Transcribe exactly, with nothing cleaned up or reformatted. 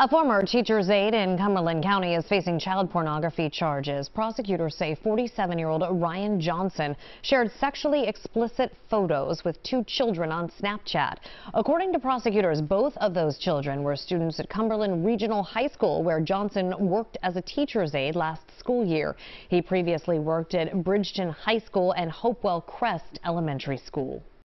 A former teacher's aide in Cumberland County is facing child pornography charges. Prosecutors say forty-seven-year-old Ryan Johnson shared sexually explicit photos with two children on Snapchat. According to prosecutors, both of those children were students at Cumberland Regional High School, where Johnson worked as a teacher's aide last school year. He previously worked at Bridgeton High School and Hopewell Crest Elementary School.